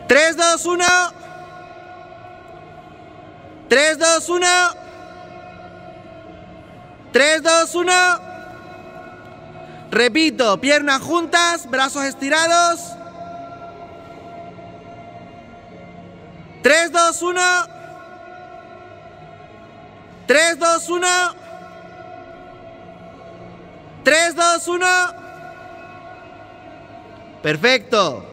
3, 2, 1. 3, 2, 1. 3, 2, 1. Repito, piernas juntas, brazos estirados. 3, 2, 1. 3, 2, 1. 3, 2, 1. Perfecto.